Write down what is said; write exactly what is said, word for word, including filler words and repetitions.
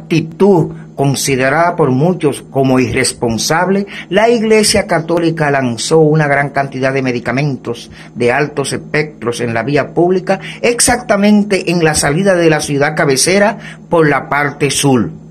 actitud considerada por muchos como irresponsable, la Iglesia Católica lanzó una gran cantidad de medicamentos de altos espectros en la vía pública, exactamente en la salida de la ciudad cabecera por la parte sur.